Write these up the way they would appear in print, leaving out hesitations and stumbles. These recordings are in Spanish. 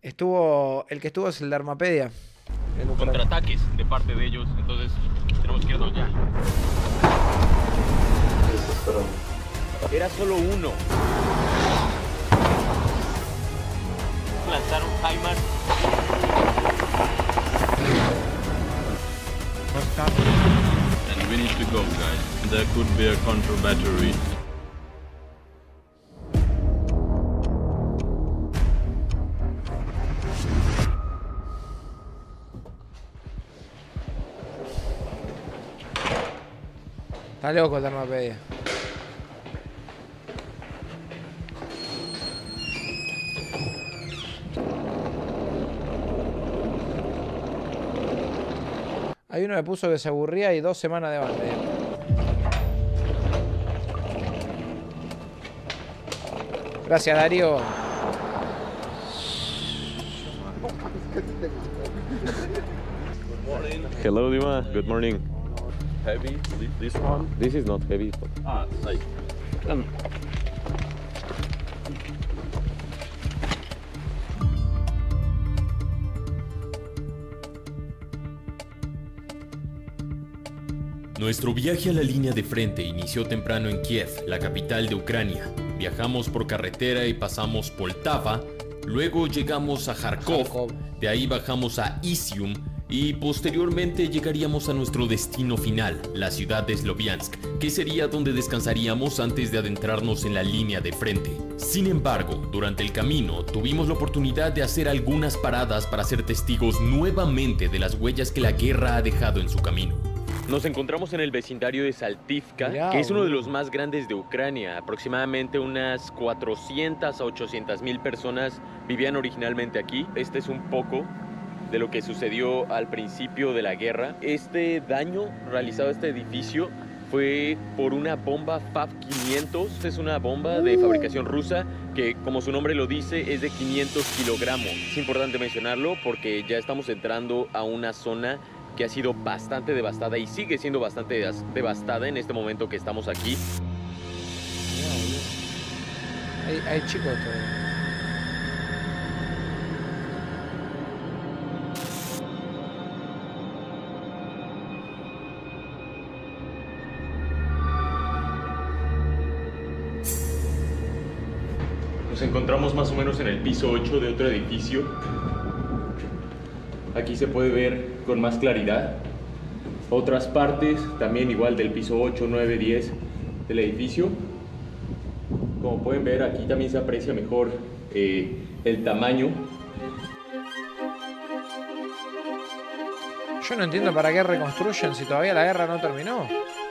El que estuvo es el de Armapedia. Contraataques de parte de ellos, entonces tenemos que irnos ya. Era solo uno. Lanzaron HIMARS. And we need to go, guys. There could be a counter battery. Está loco el Armapedia. Hay uno que puso que se aburría y 2 semanas de banda. Gracias, Darío. Hello, Dima. Good morning. Heavy, this one? This is not heavy. Like. Nuestro viaje a la línea de frente inició temprano en Kiev, la capital de Ucrania. Viajamos por carretera y pasamos Poltava, luego llegamos a Kharkov, de ahí bajamos a Izium y posteriormente llegaríamos a nuestro destino final, la ciudad de Sloviansk, que sería donde descansaríamos antes de adentrarnos en la línea de frente. Sin embargo, durante el camino tuvimos la oportunidad de hacer algunas paradas para ser testigos nuevamente de las huellas que la guerra ha dejado en su camino. Nos encontramos en el vecindario de Saltivka, que es uno de los más grandes de Ucrania. Aproximadamente unas 400 a 800 mil personas vivían originalmente aquí. Este es un poco de lo que sucedió al principio de la guerra. Este daño realizado a este edificio fue por una bomba FAV-500. Es una bomba de fabricación rusa que, como su nombre lo dice, es de 500 kilogramos. Es importante mencionarlo porque ya estamos entrando a una zona que ha sido bastante devastada y sigue siendo bastante devastada en este momento que estamos aquí. Hay chicos todavía. Nos encontramos más o menos en el piso 8 de otro edificio. Aquí se puede ver con más claridad otras partes, también igual del piso 8, 9, 10 del edificio. Como pueden ver, aquí también se aprecia mejor el tamaño. Yo no entiendo para qué reconstruyen si todavía la guerra no terminó.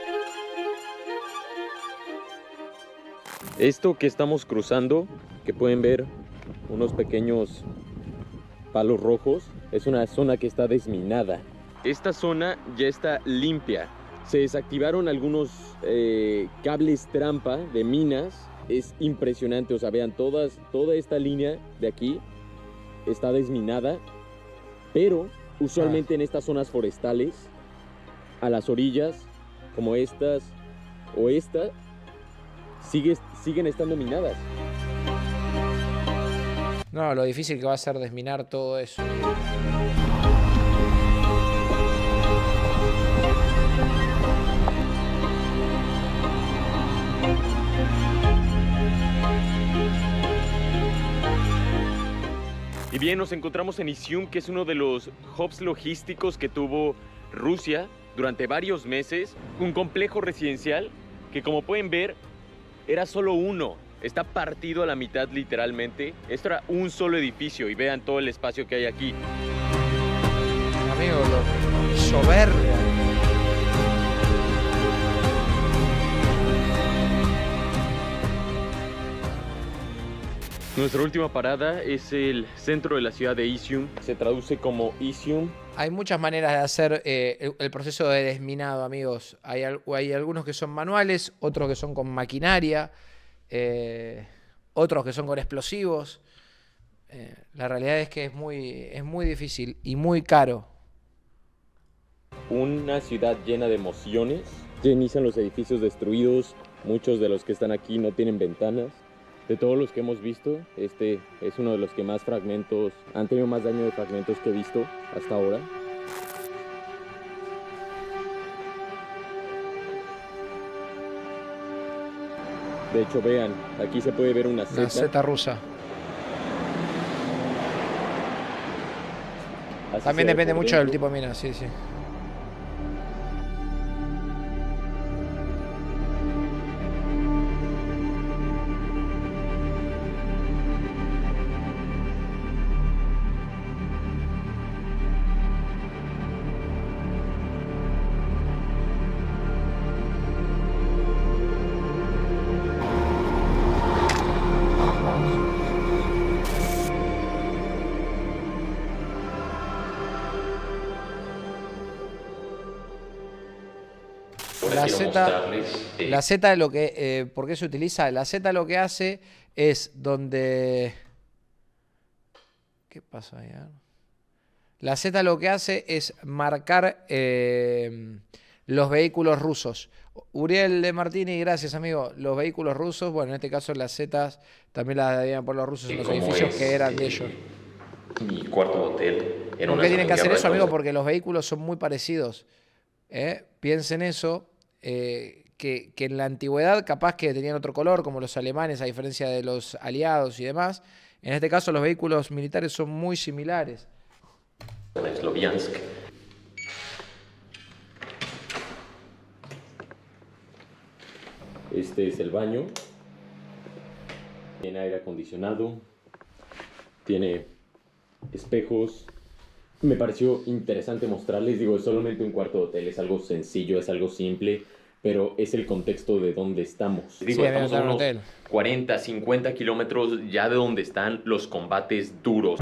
Esto que estamos cruzando, que pueden ver unos pequeños palos rojos, es una zona que está desminada. Esta zona ya está limpia. Se desactivaron algunos cables trampa de minas. Es impresionante, o sea, vean, toda esta línea de aquí está desminada, pero usualmente en estas zonas forestales, a las orillas, como estas o esta, siguen estando minadas. No, lo difícil que va a ser desminar todo eso. Y bien, nos encontramos en Izium, que es uno de los hubs logísticos que tuvo Rusia durante varios meses. Un complejo residencial que, como pueden ver, era solo uno. Está partido a la mitad literalmente. Esto era un solo edificio y vean todo el espacio que hay aquí. Amigo, lo soberbia. Nuestra última parada es el centro de la ciudad de Izium. Se traduce como Izium. Hay muchas maneras de hacer el proceso de desminado, amigos. Hay algunos que son manuales, otros que son con maquinaria, otros que son con explosivos. La realidad es que es muy difícil y muy caro. Una ciudad llena de emociones. Ya inician los edificios destruidos. Muchos de los que están aquí no tienen ventanas. De todos los que hemos visto, este es uno de los que más fragmentos, han tenido más daño de fragmentos que he visto hasta ahora. De hecho, vean, aquí se puede ver una zeta rusa. También depende mucho del tipo de mina, sí, sí. La zeta lo que, ¿por qué se utiliza? La zeta lo que hace es donde... ¿Qué pasa ahí? La zeta lo que hace es marcar los vehículos rusos. Uriel de Martini, gracias amigo. Los vehículos rusos, bueno, en este caso las zetas también las darían por los rusos en los edificios que eran de ellos. Mi cuarto hotel. ¿Por qué tienen que hacer eso, amigo? Porque los vehículos son muy parecidos. Piensen eso. Que en la antigüedad capaz que tenían otro color, como los alemanes, a diferencia de los aliados y demás. En este caso los vehículos militares son muy similares. Sloviansk. Este es el baño. Tiene aire acondicionado. Tiene espejos. Me pareció interesante mostrarles, digo, es solamente un cuarto de hotel, es algo sencillo, es algo simple, pero es el contexto de donde estamos. Digo, sí, estamos a unos 40, 50 kilómetros ya de donde están los combates duros.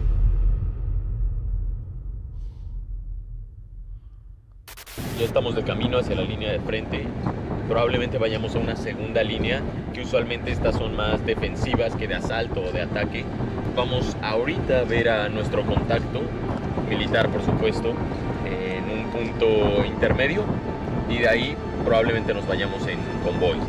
Ya estamos de camino hacia la línea de frente. Probablemente vayamos a una segunda línea, que usualmente estas son más defensivas que de asalto o de ataque. Vamos ahorita a ver a nuestro contacto militar, por supuesto, en un punto intermedio, y de ahí probablemente nos vayamos en convoy.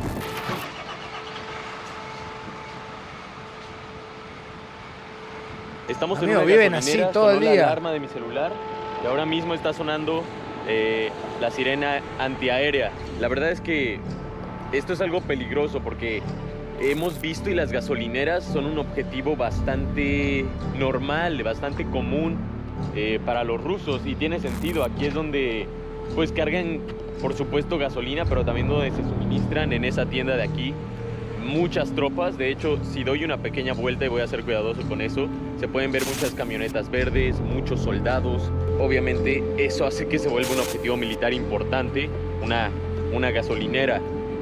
Estamos en una viven así todo el día. La alarma de mi celular y ahora mismo está sonando la sirena antiaérea. La verdad es que esto es algo peligroso porque hemos visto y las gasolineras son un objetivo bastante normal, bastante común para los rusos, y tiene sentido. Aquí es donde pues cargan, por supuesto, gasolina, pero también donde se suministran en esa tienda de aquí muchas tropas. De hecho, si doy una pequeña vuelta, y voy a ser cuidadoso con eso, se pueden ver muchas camionetas verdes, muchos soldados. Obviamente eso hace que se vuelva un objetivo militar importante, una gasolinera.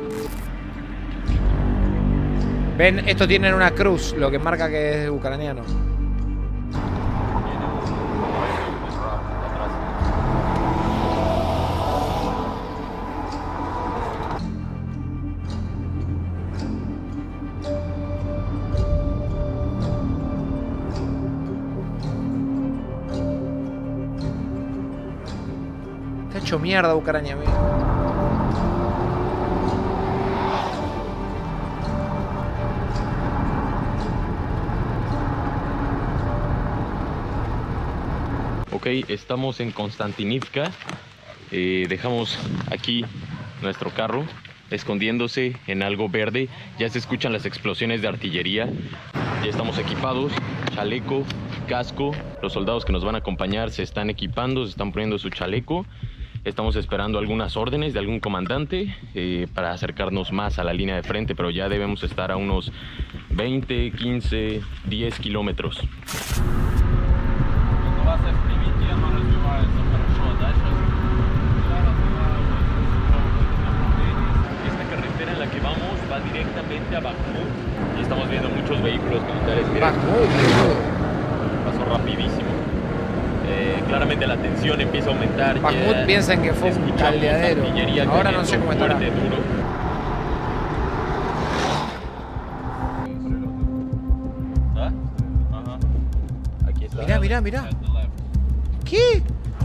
Ven, estos tienen una cruz, lo que marca que es ucraniano. Está hecho mierda Ucrania, amigo. Ok, estamos en Konstantinivka. Dejamos aquí nuestro carro escondiéndose en algo verde. Ya se escuchan las explosiones de artillería. Ya estamos equipados, chaleco, casco. Los soldados que nos van a acompañar se están equipando, se están poniendo su chaleco. Estamos esperando algunas órdenes de algún comandante para acercarnos más a la línea de frente, pero ya debemos estar a unos 20, 15, 10 kilómetros. Esta carretera en la que vamos va directamente a Bakhmut y estamos viendo muchos vehículos militares. Miren, pasó rapidísimo. Claramente la tensión empieza a aumentar. Bakhmut piensan que fue un caldeadero. Ahora no sé cómo estará. Duro. ¿Ah? Ajá. Aquí está. Mirá, mirá, mirá. ¿Qué?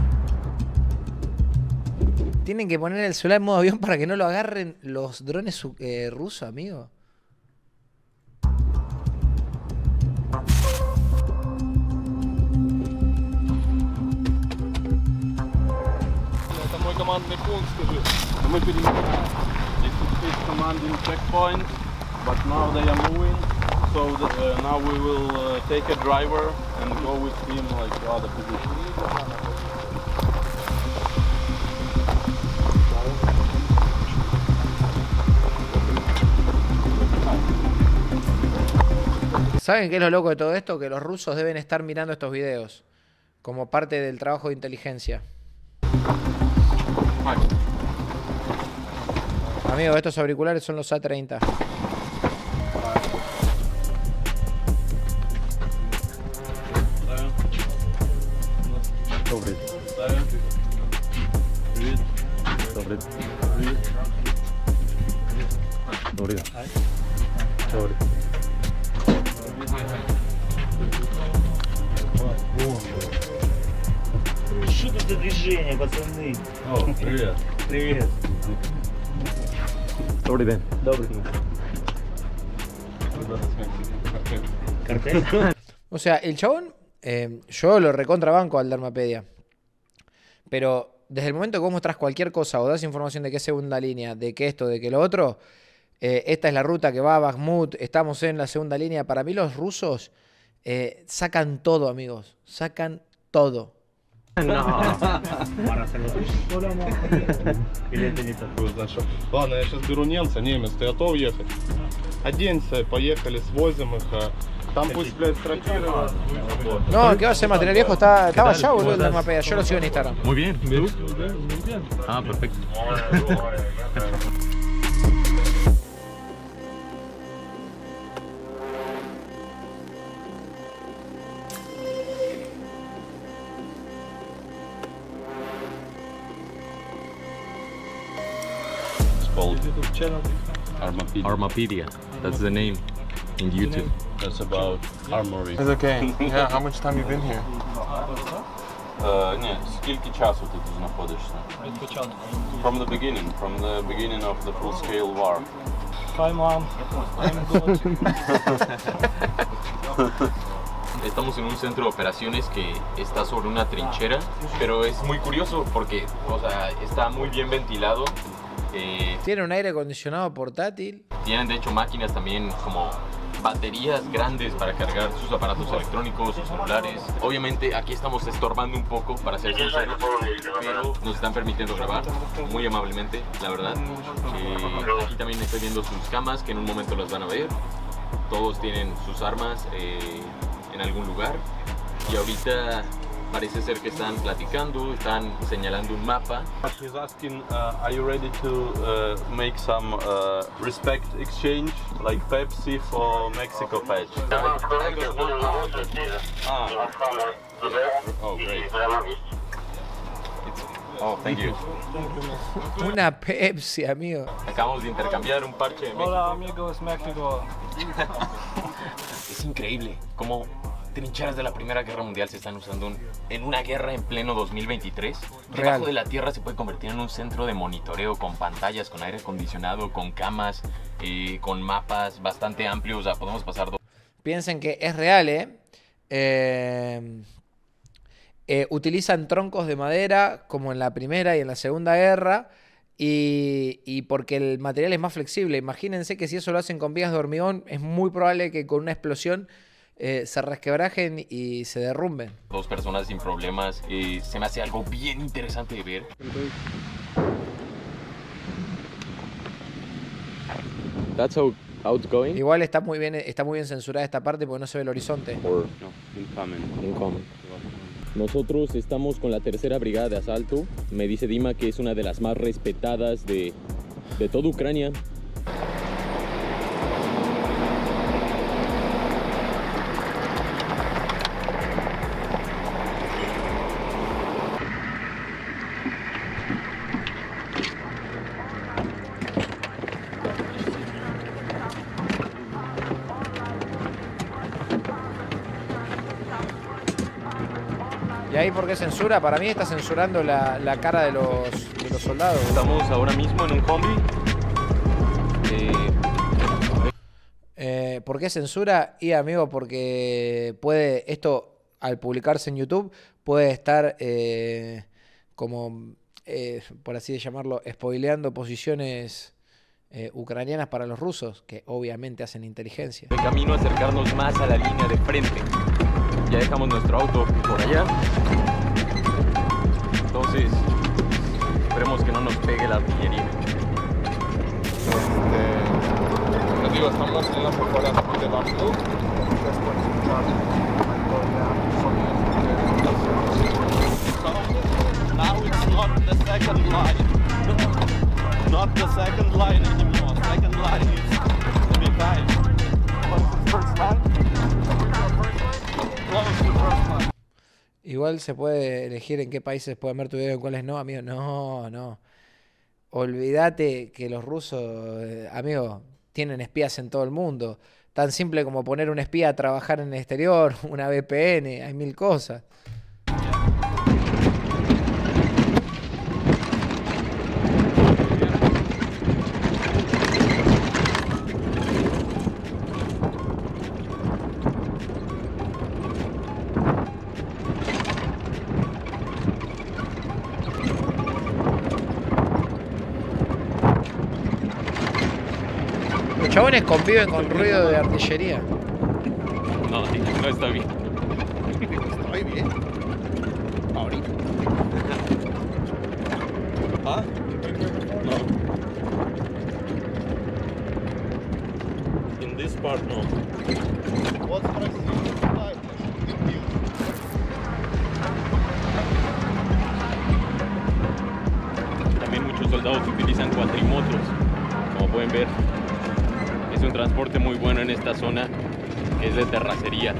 Tienen que poner el celular en modo avión para que no lo agarren los drones rusos, amigo. командный пункт, скажи. Мы перенесли. They could fit commanding checkpoint, but now they are moving. So now we will take a driver and go with him like to other positions. ¿Saben qué es lo loco de todo esto? Que los rusos deben estar mirando estos videos como parte del trabajo de inteligencia. Amigos, estos auriculares son los A30. Добрый. Привет. Добрый. Добрый. Что тут за движение, пацаны? О, привет. Привет. Добрый день. Добрый день. Картель? O sea, el chabón, yo lo recontrabanco al Dermapedia. Pero desde el momento que vos mostrás cualquier cosa o das información de qué segunda línea, de que esto, de que lo otro, esta es la ruta que va a Bakhmut, estamos en la segunda línea. Para mí los rusos sacan todo, amigos. Sacan todo. Para hacerlo. Или это не так? Ладно, я сейчас беру немца, немец, ты готов ехать? Оденься, поехали, свозим их. Там пусть, блядь, стропировано. No, ¿qué va a ser material viejo? Estaba allá, boludo, el Dermapedia. Yo lo sigo en Instagram. Muy bien. ¿Tú? Ah, perfecto. It's called Armapedia. Armapedia. That's the name in YouTube. That's about armory. It's okay. Yeah, how much time you been here? Ні, скільки часу ти тут знаходишся? From the beginning of the full-scale war. Hi, mom. I'm good. Estamos en un centro de operaciones que está sobre una trinchera, pero es muy curioso porque, o sea, está muy bien ventilado. Tiene un aire acondicionado portátil. Tienen de hecho máquinas también como baterías grandes para cargar sus aparatos electrónicos, sus celulares. Obviamente aquí estamos estorbando un poco, para ser sinceros, pero nos están permitiendo grabar muy amablemente, la verdad. Aquí también estoy viendo sus camas, que en un momento las van a ver. Todos tienen sus armas en algún lugar. Y ahorita parece ser que están platicando, están señalando un mapa. He's asking, are you ready to make some respect exchange, like Pepsi for Mexico patch? Oh, great. Oh, thank you. Una Pepsi, amigo. Acabamos de intercambiar un parche de México. Hola, amigos, México. Es increíble cómo trincheras de la Primera Guerra Mundial se están usando en una guerra en pleno 2023. Debajo de la tierra se puede convertir en un centro de monitoreo con pantallas, con aire acondicionado, con camas, con mapas bastante amplios. O sea, podemos pasar Piensen que es real, utilizan troncos de madera como en la Primera y en la Segunda Guerra y porque el material es más flexible. Imagínense que si eso lo hacen con vigas de hormigón, es muy probable que con una explosión se resquebrajen y se derrumben. dos personas sin problemas. Se me hace algo bien interesante de ver. That's how outgoing. Igual está muy bien censurada esta parte porque no se ve el horizonte. Incoming. Nosotros estamos con la tercera brigada de asalto. Me dice Dima que es una de las más respetadas de toda Ucrania. ¿Y ahí por qué censura? Para mí está censurando la cara de los soldados. Estamos ahora mismo en un combi. ¿Por qué censura? Y amigo, porque esto al publicarse en YouTube puede estar como por así llamarlo, spoileando posiciones ucranianas para los rusos, que obviamente hacen inteligencia. De camino a acercarnos más a la línea de frente. Ya dejamos nuestro auto por allá. Entonces, esperemos que no nos pegue la artillería. Les digo, estamos en las afueras de Bakhmut. Now it's not the second line. Not the second line anymore. Second line is behind. First line? Close to first line. Igual se puede elegir en qué países pueden ver tu video y en cuáles no, amigo. No, no. Olvídate que los rusos, amigo, tienen espías en todo el mundo. Tan simple como poner un espía a trabajar en el exterior, una VPN, hay mil cosas. Los chabones conviven con ruido de artillería. No, no está bien. Estoy bien. Ahorita. ¿Ah? No. In this part, no. También muchos soldados utilizan cuatrimotos, como pueden ver. Es un transporte muy bueno en esta zona, que es de terracería.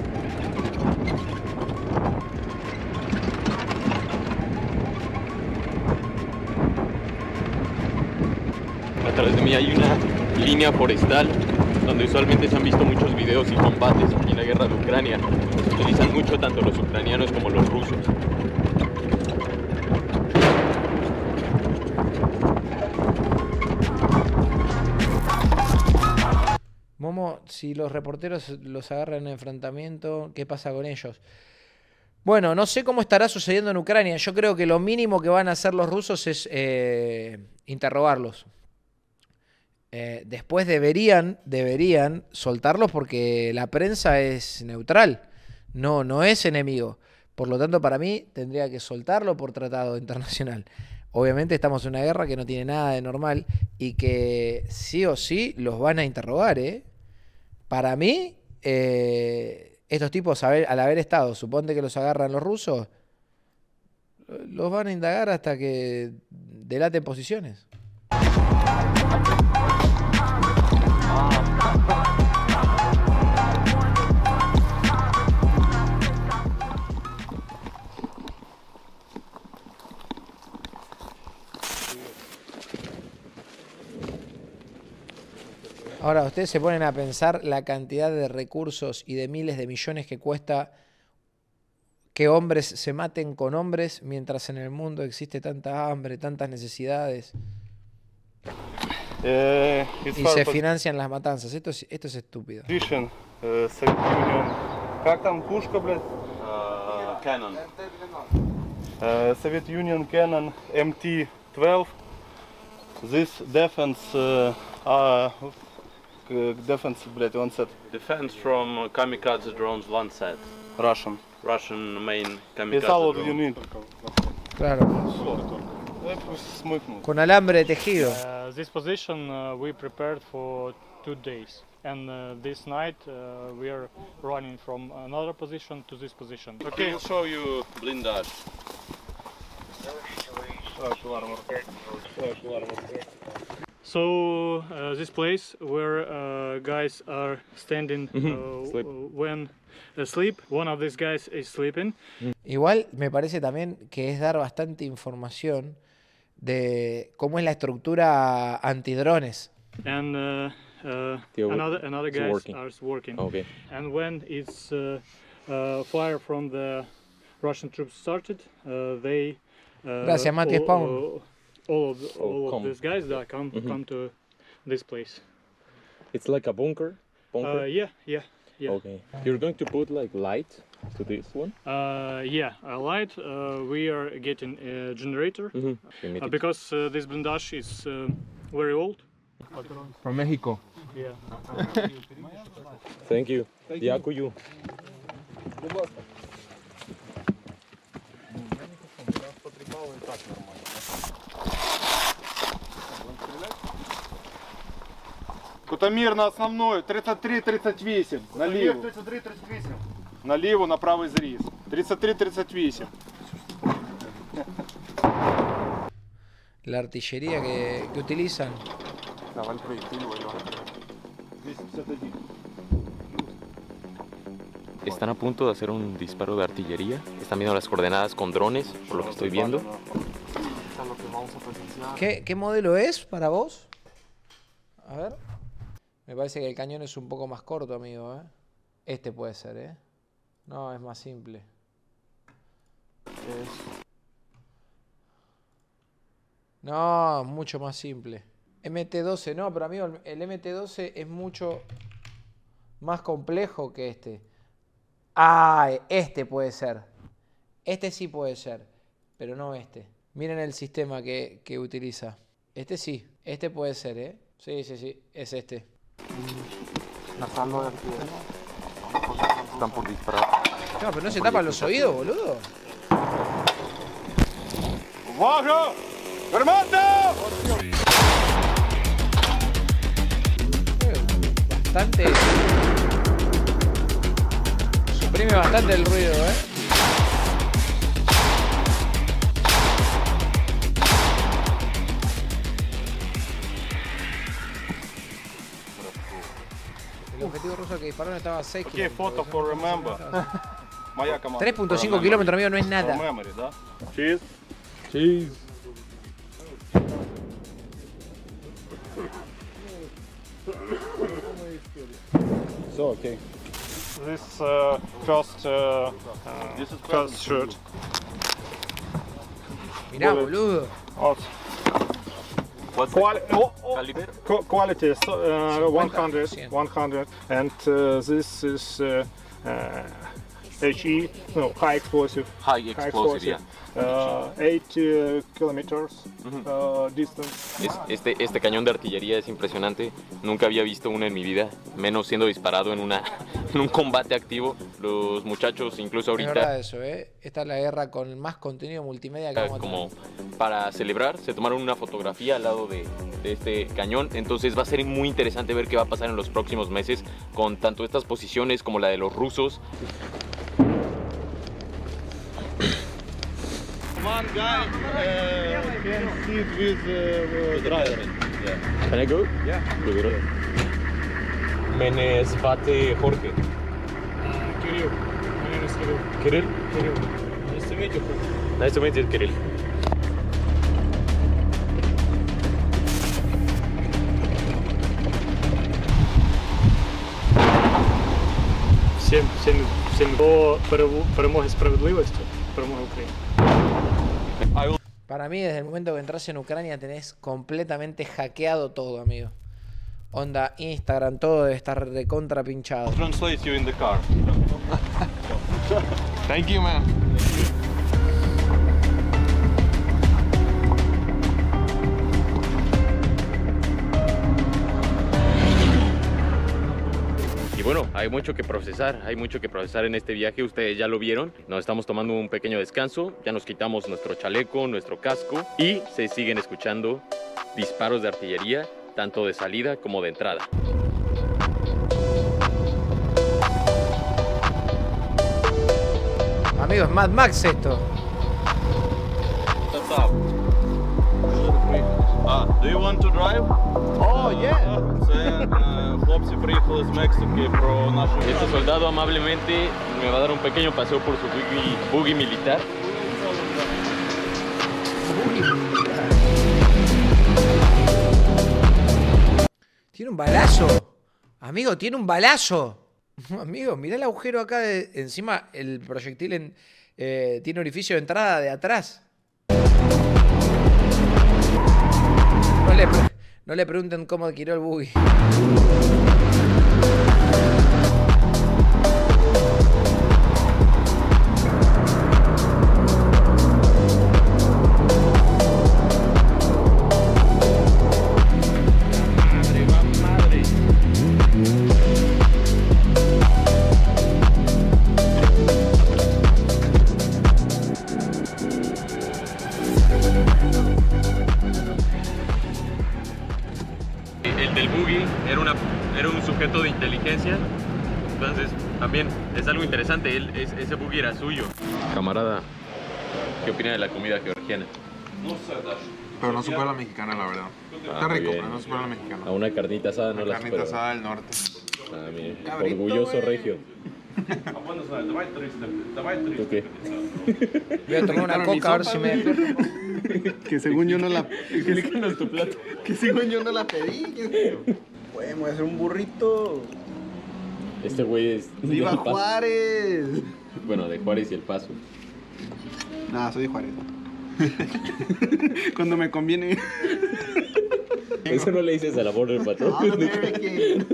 Atrás de mí hay una línea forestal donde usualmente se han visto muchos videos y combates aquí en la guerra de Ucrania. Se utilizan mucho tanto los ucranianos como los rusos. Momo, si los reporteros los agarran en enfrentamiento, ¿qué pasa con ellos? Bueno, no sé cómo estará sucediendo en Ucrania. Yo creo que lo mínimo que van a hacer los rusos es interrogarlos. Después deberían soltarlos porque la prensa es neutral, no es enemigo. Por lo tanto, para mí, tendría que soltarlo por tratado internacional. Obviamente estamos en una guerra que no tiene nada de normal y que sí o sí los van a interrogar, ¿eh? Para mí, estos tipos, al haber estado, suponte que los agarran los rusos, los van a indagar hasta que delaten posiciones. Ahora, ustedes se ponen a pensar la cantidad de recursos y de miles de millones que cuesta que hombres se maten con hombres mientras en el mundo existe tanta hambre, tantas necesidades. Y se financian las matanzas. Esto es estúpido. Canon. Soviet Union Canon MT-12. This defense defense from kamikaze drones Lancet. Russian main kamikaze It's all drone. you need. Claro. Con alambre tejido. This position we prepared for 2 days, and this night we are running from another position to this position. Okay, I'll show you blindage. So this place where guys are standing when asleep, one of these guys is sleeping. Igual me parece también que es dar bastante información de cómo es la estructura antidrones. And another guys are working. Okay. And when it's fire from the Russian troops started, they Gracias, Mati Spawn. all of these guys that come to this place. It's like a bunker? Yeah. Okay. You're going to put like light to this one? Yeah, a light. We are getting a generator because this blindage is very old. From Mexico. Yeah. Thank you. Дякую. Кутамир на основную, 33-38, налево. 33-38. Налево на правый зріз. 33-38. La artillería que utilizan. Давай проектиль, 251. Están a punto de hacer un disparo de artillería. Están viendo las coordenadas con drones, por lo que estoy viendo. ¿Qué modelo es para vos? A ver. Me parece que el cañón es un poco más corto, amigo, ¿eh? Este puede ser, ¿eh? No, es más simple. No, mucho más simple. MT-12, no, pero amigo, el MT-12 es mucho más complejo que este. Ah, este puede ser. Este sí puede ser, pero no este. Miren el sistema que utiliza. Este sí, este puede ser, ¿eh? Sí, sí, sí, es este. Están por disparar. No, pero no se tapan los oídos, boludo. ¡Baja! ¡Hermata! Bastante. Suprime bastante el ruido, ¿eh? El objetivo ruso que dispararon estaba a 6 Какие фото for remember? Моя команда. 3.5 kilómetros, amigo, no es nada. For memory, да? Cheese. Cheese. So, okay. This first shoot. Mirá, boludo. What's caliber? Quality is 100, 100. 100, and this is HE, no, high explosive. High explosive, yeah. 8 kilometers distance. Este cañón de artillería es impresionante. Nunca había visto uno en mi vida, menos siendo disparado en un combate activo. Los muchachos, incluso Es ahorita, verdad eso, ¿eh? Esta es la guerra con más contenido multimedia que vamos a como tener. para celebrar, se tomaron una fotografía al lado de este cañón. Entonces va a ser muy interesante ver qué va a pasar en los próximos meses con tanto estas posiciones como la de los rusos. One guy can sit with driver. Can I go? Yeah. Мене звати Jorge. Kirill. My name is Kirill. Kirill? Kirill. Nice to meet you. Nice to meet you, Kirill. Всім до перемоги справедливості, перемоги України. Para mí, desde el momento que entras en Ucrania, tenés completamente hackeado todo, amigo. Onda, Instagram, todo debe estar recontra pinchado. Translate you in the car. Thank you, man. Y bueno, hay mucho que procesar en este viaje, ustedes ya lo vieron. Nos estamos tomando un pequeño descanso, ya nos quitamos nuestro chaleco, nuestro casco y se siguen escuchando disparos de artillería, tanto de salida como de entrada. Amigos, Mad Max esto. What's up? Do you want to drive? Oh, yeah. Це хлопці приїхали з Мексики про нашу... Este soldado amablemente me va a dar un pequeño paseo por su buggy militar. Tiene un balazo. Amigo, tiene un balazo. Amigo, mirá el agujero acá. Encima el proyectil tiene orificio de entrada de atrás. No le pregunten cómo adquirió el buggy. ese buggy era suyo. Camarada, ¿qué opina de la comida georgiana? Pero no supera la mexicana, la verdad. Está rico, pero no supera la mexicana. A una carnita asada no la Carnita supera. asada del norte. Ah, mire, Cabrito, orgulloso güey. regio. ¿Tú qué? Voy a tomar una coca a ver si me despierto. Que según yo no la... Explícanos tu plato. Que según yo no la pedí. Güey, me voy a hacer un burrito. Este güey es... ¡Viva del Paso. Juárez! Bueno, de Juárez y El Paso. Nah, soy de Juárez. Cuando me conviene. Eso no le dices al amor del patrón. Ah, no me que...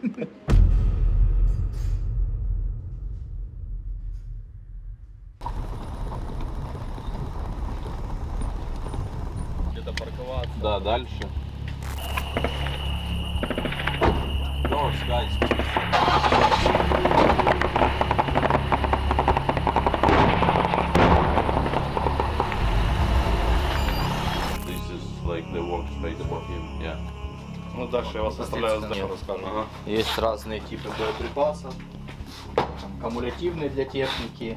Да, дальше. Doors, guys. This is like the workspace for him, yeah. Ну, дальше я вас оставляю, дальше расскажу. Ага. Есть разные типы боеприпасов. Там, кумулятивный для техники,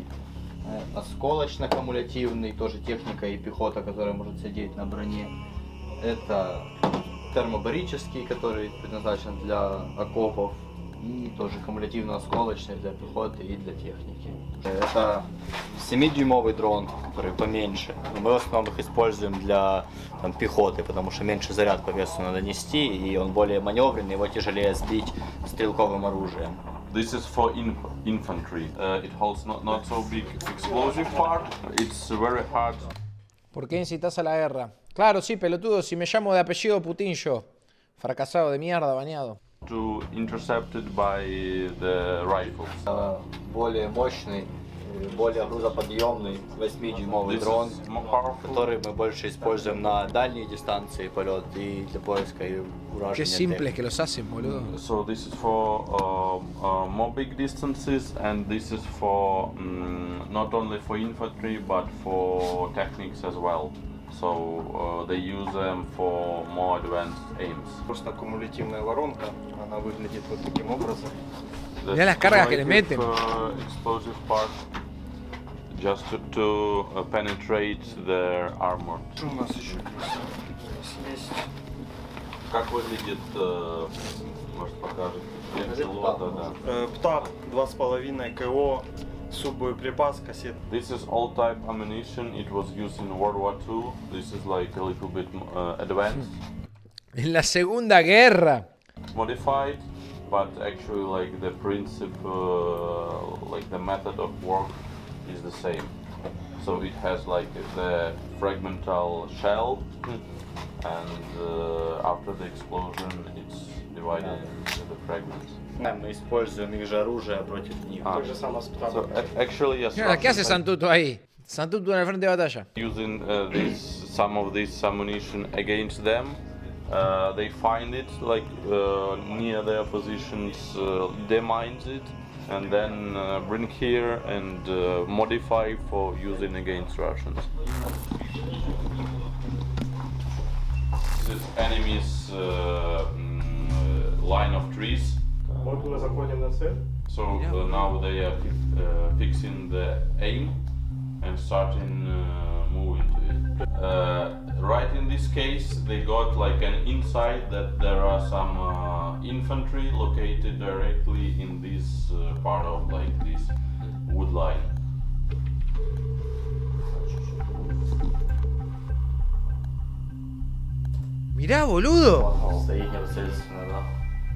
осколочно-кумулятивный, тоже техника и пехота, которая может сидеть на броне. Это термобарический, который предназначен для окопов. И тоже кумулятивно-осколочный для пехоты и для техники. Это 7-дюймовый дрон, который поменьше. Но мы в основном их используем для пехоты, потому что меньше заряд по весу надо нести, и он более маневренный, его тяжелее сбить стрелковым оружием. This is for infantry. It holds not so big explosive part. It's very hard. ¿Por qué incitas a la guerra? Claro, sí, pelotudo, si me llamo de apellido Putin yo. Fracasado de mierda, bañado. To intercept it by the rifles. Более мощный, более грузоподъемный 8-дюймовый This дрон, is more powerful. который мы больше используем на дальние дистанции полет и для поиска и уражения. Qué simples que los hacen, boludo. So this is for more big distances, and this is for not only for infantry but for techniques as well. So they use them for more advanced aims. Просто кумулятивная воронка, она выглядит вот таким образом. Mirá las cargas que le meten. Explosive part, just to penetrate their armor. Что у нас еще есть? Как выглядит, может покажет, пилота, да. ПТАП 2,5 КО, суббоеприпас, кассет. This is old type ammunition. It was used in World War II. This is like a little bit advanced, En la Segunda Guerra. modified, but actually like the principle, like the method of work is the same. So it has like the fragmental shell, and after the explosion, it's divided into the fragments. Мы используем их же оружие против них. Так же самое с So ПТАПом. actually, yes. Mira, ¿qué hace Russians Santuto ahí? Santuto en el frente de batalla. using some of this ammunition against them. They find it like near their positions, demines it, and then bring here and modify for using against Russians. This is enemy's line of trees. Вот мы заходим на цель. So now they are fixing the aim and starting moving to it. Right in this case, they got like an insight that there are some infantry located directly in this part of like this wood line. Mirá, boludo. Стоит непосредственно, да.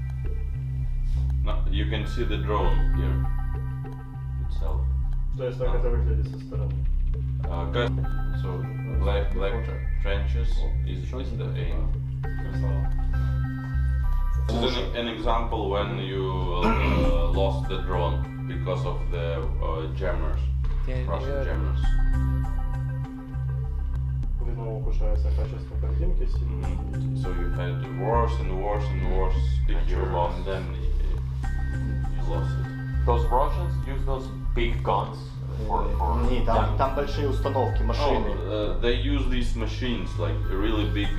Now, you can see the drone here itself. То есть так это выглядит со стороны. Good. So black trenches is the aim. This is an example when you lost the drone because of the jammers, Russian jammers. Видно, ухудшается качество картинки сильно. So you had worse and worse and worse picture, and then you lost it. Those Russians use those big guns for Не, там большие установки, машины. Oh, they use these machines like a really big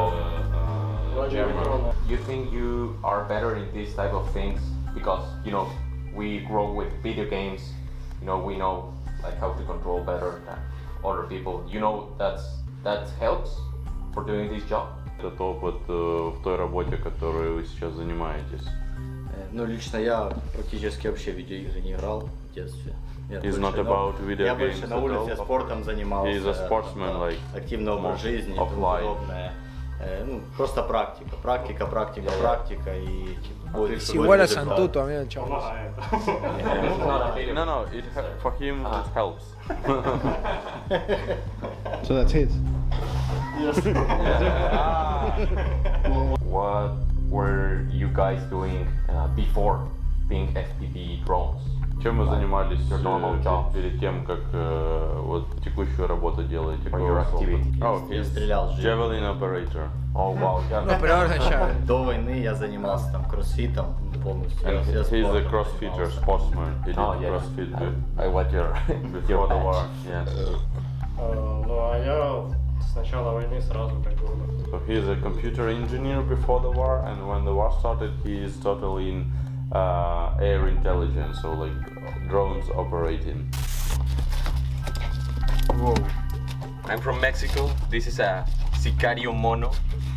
jammer. You think you are better in these type of things because, you know, we grow with video games you know, we know like how to control better than other people. You know, that helps for doing this job. Этот опыт в той работе, которой вы сейчас занимаетесь. Ну, лично я практически вообще в видеоигры не играл в детстве. It's not about video я games больше на улице спортом занимался. He's a sportsman, like активный образ жизни и тому подобное. Ну, просто практика и igual a Santuto, amigo, chavos. No, for him it helps. So that's his. Yes. What were you guys doing before being FPV drones? Чем вы занимались перед тем, как вот текущую работу делаете? Я стрелял с Javelin operator. Oh wow. No, pero ahora ya. До войны я занимался там кроссфитом полностью. He's a crossfitter, sportsman. He did crossfit I watched your before the war. Yes. Ну, а я с начала войны сразу как бы. So he's a computer engineer before the war, and when the war started, he is totally in air intelligence, so like drones operating. Whoa. I'm from Mexico. This is a Sicario Mono.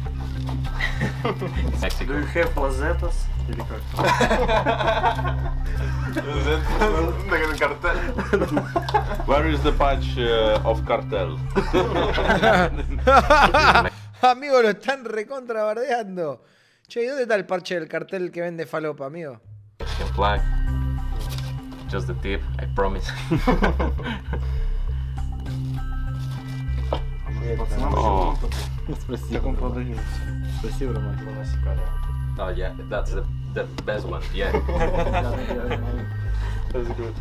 Mexico. Do you have Lazetas? Или как? Where is the patch of cartel? Amigo, lo están recontrabardeando. Che, ¿y dónde está el parche del cartel que vende falopa, amigo? Flag. Just the tip, I promise. Oh. Спасибо. Спасибо, Роман. Oh yeah, that's the best one. Yeah. That's good.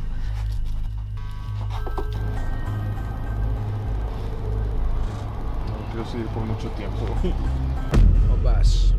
Quiero seguir por mucho tiempo. Opas.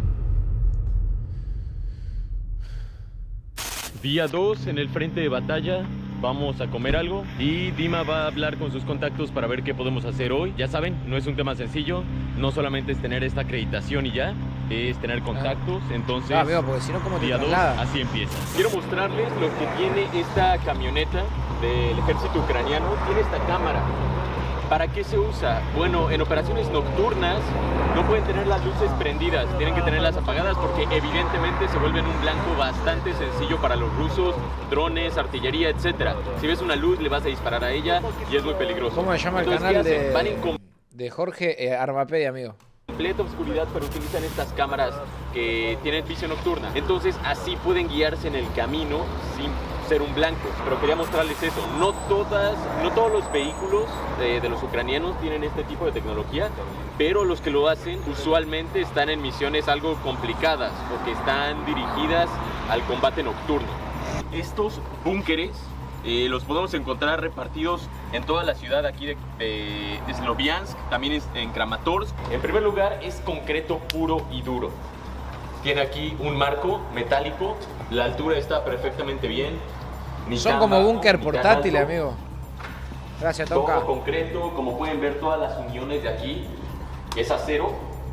Día 2 en el frente de batalla. Vamos a comer algo y Dima va a hablar con sus contactos para ver qué podemos hacer hoy. Ya saben, no es un tema sencillo. No solamente es tener esta acreditación y ya, es tener contactos. Entonces, amigo, porque si no, ¿cómo te día 2, trasladas? así empieza. Quiero mostrarles lo que tiene esta camioneta del ejército ucraniano. Tiene esta cámara. ¿Para qué se usa? Bueno, en operaciones nocturnas no pueden tener las luces prendidas, tienen que tenerlas apagadas porque evidentemente se vuelven un blanco bastante sencillo para los rusos, drones, artillería, etc. Si ves una luz le vas a disparar a ella y es muy peligroso. ¿Cómo se llama el Entonces, canal ¿qué hacen? Van en de Jorge Armapedia, amigo? completa oscuridad, pero utilizan estas cámaras que tienen visión nocturna. Entonces así pueden guiarse en el camino sin ser un blanco. Pero quería mostrarles eso. No todos los vehículos de los ucranianos tienen este tipo de tecnología, pero los que lo hacen usualmente están en misiones algo complicadas porque están dirigidas al combate nocturno. Estos búnkeres los podemos encontrar repartidos en toda la ciudad aquí de Sloviansk, también en Kramatorsk. En primer lugar es concreto puro y duro. Tiene aquí un marco metálico, la altura está perfectamente bien. Son como búnker portátiles, amigo. Gracias, Tonka. Todo concreto, como pueden ver todas las uniones de aquí es acero.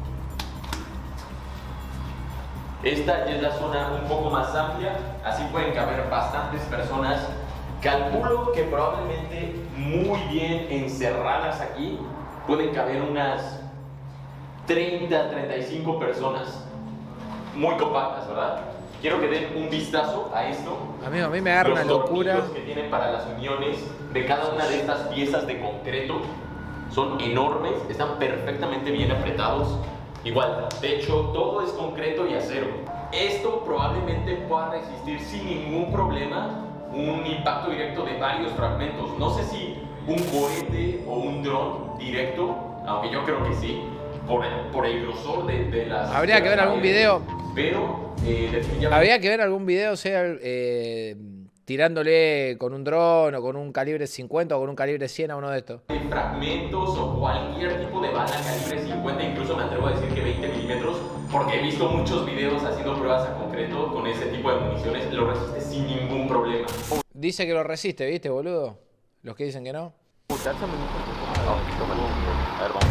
Esta ya es la zona un poco más amplia, así pueden caber bastantes personas. Calculo que probablemente muy bien encerradas aquí pueden caber unas 30, 35 personas. Muy compactas, ¿verdad? Quiero que den un vistazo a esto. Amigo, a mí me agarra una locura. Los tornillos que tienen para las uniones de cada una de estas piezas de concreto son enormes, están perfectamente bien apretados. Igual, techo, todo es concreto y acero. Esto probablemente pueda resistir sin ningún problema un impacto directo de varios fragmentos. No sé si un cohete o un dron directo, aunque yo creo que sí, por el grosor de las... Habría que ver algún video. Pero definitivamente... Habría que ver algún video, sea tirándole con un dron o con un calibre 50 o con un calibre 100 a uno de estos. Fragmentos o cualquier tipo de bala calibre 50, incluso me atrevo a decir que 20 milímetros, porque he visto muchos videos haciendo pruebas a concreto con ese tipo de municiones, lo resiste sin ningún problema. Dice que lo resiste, ¿viste, boludo? Los que dicen que no. A ver, vamos.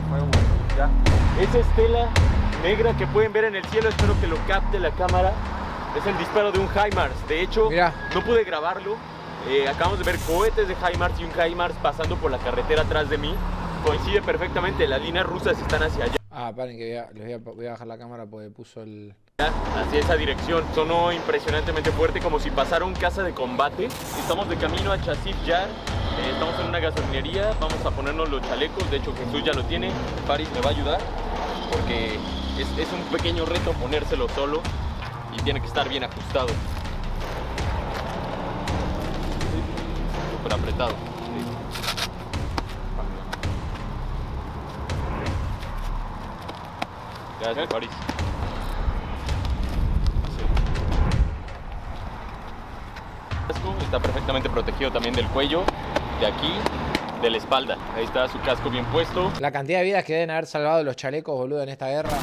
Esa estela negra que pueden ver en el cielo, espero que lo capte la cámara. Es el disparo de un HIMARS. De hecho, mirá, no pude grabarlo. Acabamos de ver cohetes de HIMARS y un HIMARS pasando por la carretera atrás de mí. Coincide perfectamente, las líneas rusas están hacia allá. Ah, paren que voy a bajar la cámara porque puso el... Hacia esa dirección, sonó impresionantemente fuerte, como si pasara un caza de combate. Estamos de camino a Chasiv Yar, estamos en una gasolinería, vamos a ponernos los chalecos. De hecho Jesús ya lo tiene, Faris me va a ayudar, porque es un pequeño reto ponérselo solo y tiene que estar bien ajustado. Súper apretado. Gracias, Faris. Está perfectamente protegido también del cuello, de aquí, de la espalda. Ahí está su casco bien puesto. La cantidad de vidas que deben haber salvado los chalecos, boludo, en esta guerra.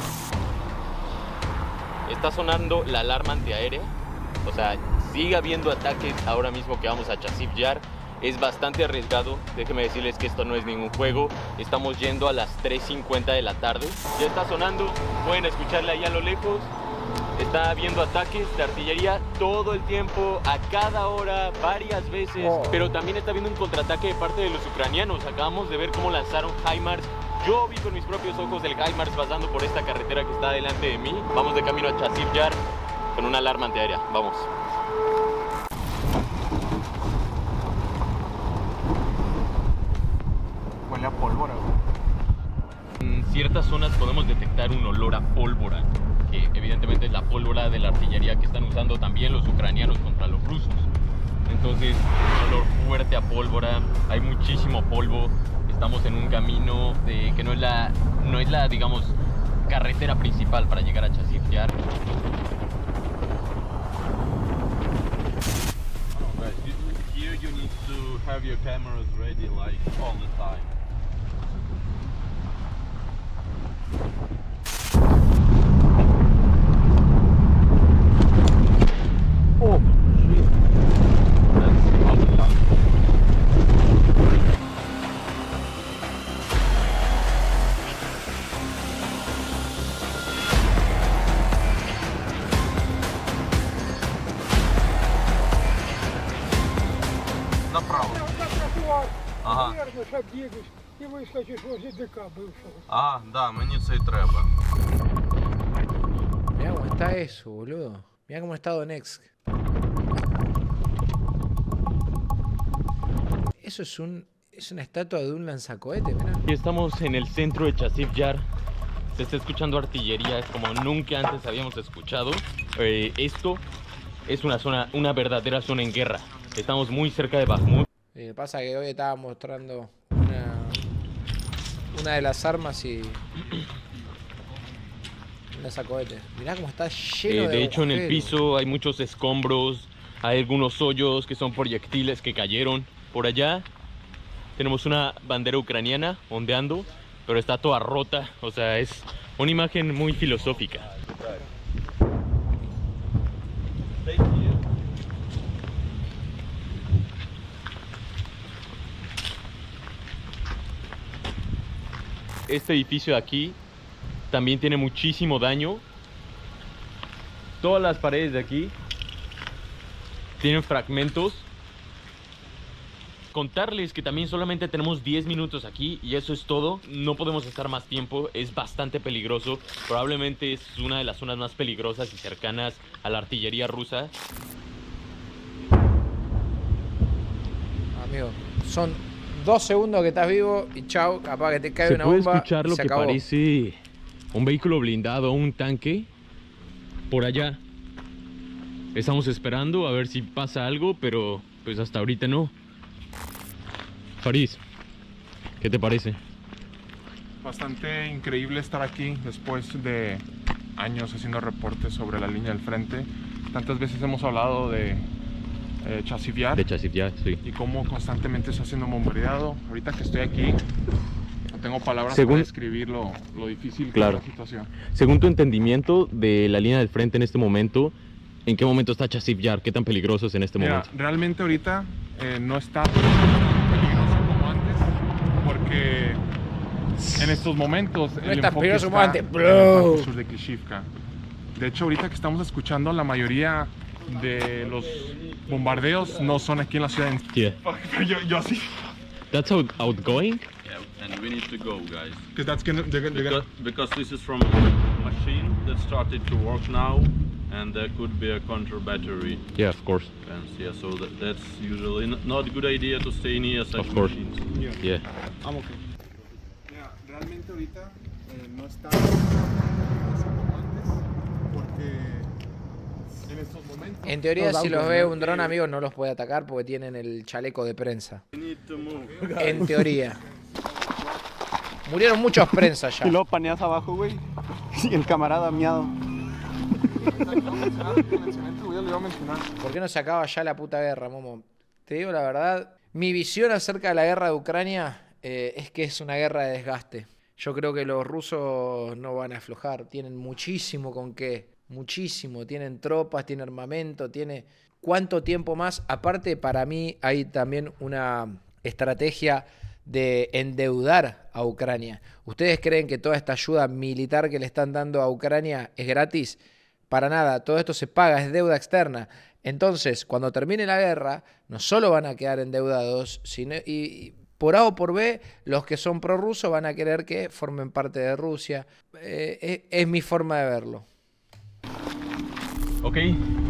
Está sonando la alarma antiaérea. O sea, sigue habiendo ataques ahora mismo que vamos a Chasiv Yar. Es bastante arriesgado. Déjenme decirles que esto no es ningún juego. Estamos yendo a las 3:50 de la tarde. Ya está sonando. Pueden escucharle ahí a lo lejos. Está habiendo ataques de artillería todo el tiempo, a cada hora, varias veces. Pero también está habiendo un contraataque de parte de los ucranianos. Acabamos de ver cómo lanzaron HIMARS. Yo vi con mis propios ojos el HIMARS pasando por esta carretera que está delante de mí. Vamos de camino a Chasiv Yar con una alarma antiaérea. Vamos. Huele a pólvora. En ciertas zonas podemos detectar un olor a pólvora, que evidentemente es la pólvora de la artillería que están usando también los ucranianos contra los rusos. Entonces, un olor fuerte a pólvora, hay muchísimo polvo. Estamos en un camino que no es la, digamos, carretera principal para llegar a Chasiv Yar. Here you need to have your cameras ready like all the time. Oh, shit. That's awesome. Направо. Ага. І вискочиш возле ДК бывшего. А, да, мені це й треба. Mirá cómo está eso, boludo. Mirá cómo está Donetsk. Eso es una estatua de un lanzacohete, mirá. Aquí estamos en el centro de Chasiv Yar. Se está escuchando artillería como nunca antes habíamos escuchado. Esto es una verdadera zona en guerra. Estamos muy cerca de Bakhmut. Pasa que hoy estaba mostrando una de las armas y un lanzacohete. Mirá cómo está lleno de hecho, en el piso hay muchos escombros, hay algunos hoyos que son proyectiles que cayeron. Por allá tenemos una bandera ucraniana ondeando, pero está toda rota. O sea, es una imagen muy filosófica. Este edificio de aquí también tiene muchísimo daño. Todas las paredes de aquí tienen fragmentos. Contarles que también solamente tenemos 10 minutos aquí y eso es todo. No podemos estar más tiempo, es bastante peligroso. Probablemente es una de las zonas más peligrosas y cercanas a la artillería rusa. Amigo, son 2 segundos que estás vivo y chao, capaz que te cae una bomba. Se puede escuchar lo que parece un vehículo blindado, un tanque por allá. Estamos esperando a ver si pasa algo, pero pues hasta ahorita no. Faris, ¿qué te parece? Bastante increíble estar aquí después de años haciendo reportes sobre la línea del frente. Tantas veces hemos hablado de Chasiv Yar. De Chasiv Yar, sí. Y cómo constantemente está siendo bombardeado. Ahorita que estoy aquí, no tengo palabras para describir lo difícil que es la situación. Según tu entendimiento de la línea del frente en este momento, ¿en qué momento está Chasiv Yar? ¿Qué tan peligroso es en este momento? Realmente ahorita no está peligroso como antes, porque en estos momentos no está peligroso como antes, bro. En el sur de Klishivka. De hecho, ahorita que estamos escuchando, la mayoría de los bombardeos no son aquí en la ciudad. Yeah. Yo así. That's outgoing? Yeah, and we need to go, guys. Because that's gonna, because this is from a machine that started to work now, and there could be a counter battery. Yeah, of course. And yeah, so that's usually not a good idea to stay near such Of course. machines. Yeah. I'm okay. Mira, realmente ahorita no está como antes, porque en estos momentos... En teoría, si los ve un dron, amigos, no los puede atacar porque tienen el chaleco de prensa. We need to move. En teoría. Murieron muchos prensas ya. Y luego paneas abajo, güey. Y el camarada miado. ¿Por qué no se acaba ya la puta guerra, Momo? Te digo la verdad, mi visión acerca de la guerra de Ucrania es que es una guerra de desgaste. Yo creo que los rusos no van a aflojar, tienen muchísimo con qué, muchísimo, tienen tropas, tienen armamento, tiene... ¿Cuánto tiempo más? Aparte, para mí hay también una estrategia de endeudar a Ucrania. ¿Ustedes creen que toda esta ayuda militar que le están dando a Ucrania es gratis? Para nada, todo esto se paga, es deuda externa. Entonces, cuando termine la guerra, no solo van a quedar endeudados, sino, y por A o por B, los que son prorrusos van a querer que formen parte de Rusia. Es mi forma de verlo. Ok,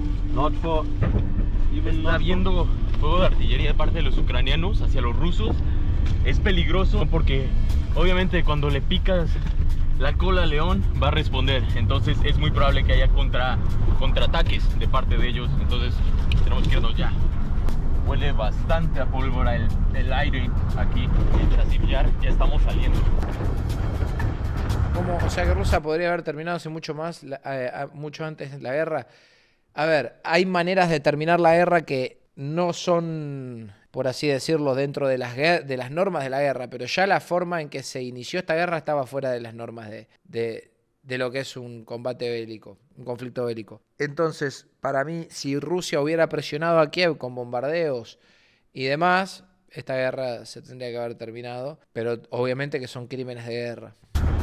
está habiendo fuego de artillería de parte de los ucranianos hacia los rusos. Es peligroso porque obviamente cuando le picas la cola al león va a responder. Entonces es muy probable que haya contraataques de parte de ellos. Entonces tenemos que irnos ya. Huele bastante a pólvora el aire aquí en Chasiv Yar. Ya estamos saliendo. ¿Cómo? O sea que Rusia podría haber terminado hace mucho más, mucho antes de la guerra. A ver, hay maneras de terminar la guerra que no son, por así decirlo, dentro de las normas de la guerra, pero ya la forma en que se inició esta guerra estaba fuera de las normas de lo que es un combate bélico, un conflicto bélico. Entonces, para mí, si Rusia hubiera presionado a Kiev con bombardeos y demás, esta guerra se tendría que haber terminado, pero obviamente que son crímenes de guerra.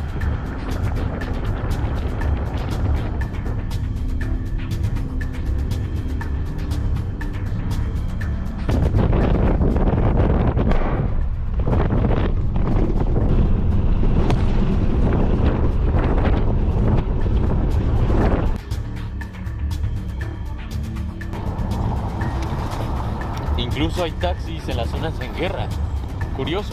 Incluso hay taxis en las zonas en guerra. Curioso.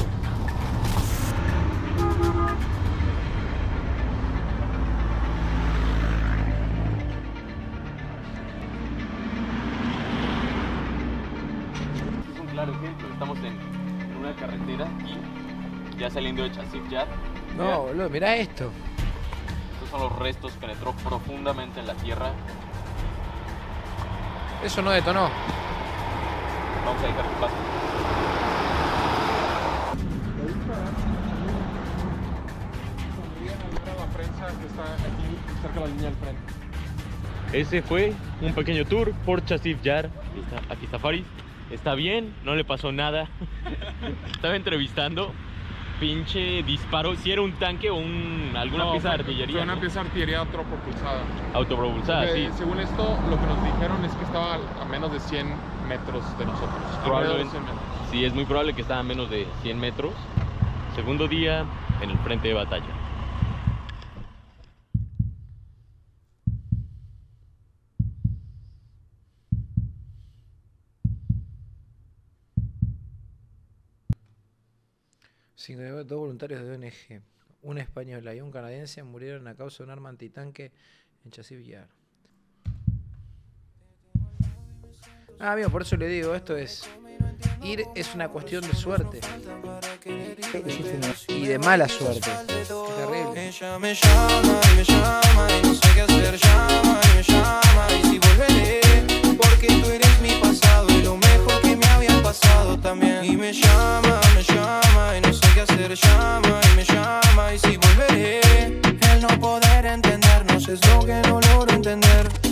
Es un claro ejemplo. Estamos en una carretera y ya saliendo de Chasiv Yar. No, boludo, mirá esto. Estos son los restos. Penetró profundamente en la tierra. Eso no detonó. Vamos a dejar que pase. Ese fue un pequeño tour por Chasiv Yar. Aquí está Faris. Está bien, no le pasó nada. Estaba entrevistando. Pinche disparo. Si era un tanque o alguna pieza de artillería. Fue una pieza de artillería autopropulsada. Autopropulsada, sí. Según esto, lo que nos dijeron es que estaba a menos de 100 metros de nosotros. Probablemente. Sí, es muy probable que estaba a menos de 100 metros. Segundo día en el frente de batalla. Dos voluntarios de ONG, una española y un canadiense murieron a causa de un arma antitanque en Chasiv Yar. Amigo, por eso le digo, esto es... Ir es una cuestión de suerte. Y de mala suerte. Es terrible. Ella me llama y me llama y no sé qué hacer, llama y me llama y si volveré, porque tú eres mi pasado y lo mejor que me había pasado también. Y me llama y no sé qué hacer, llama y me llama y si volveré. El no poder entendernos es lo que no logro entender.